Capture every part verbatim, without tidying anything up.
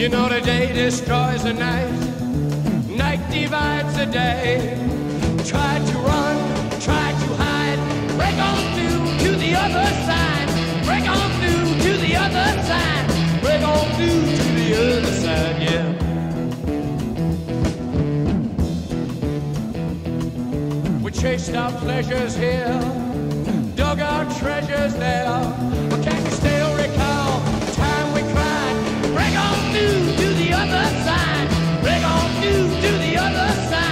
You know the day destroys the night, night divides the day. Try to run, try to hide, break on through to the other side, break on through to the other side, break on through to the other side, yeah. We chased our pleasures here, dug our treasures there, but can you still recall the time we cried? Break on through to the other side, break on through to the other side.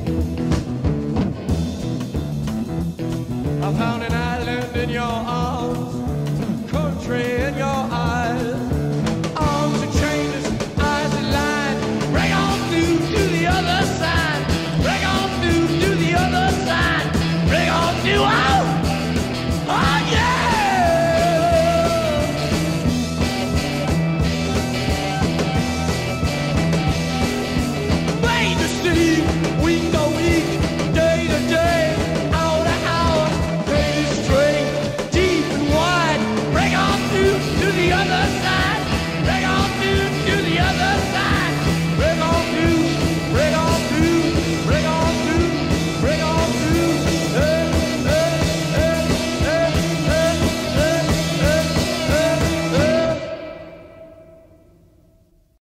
I found an island in your arms.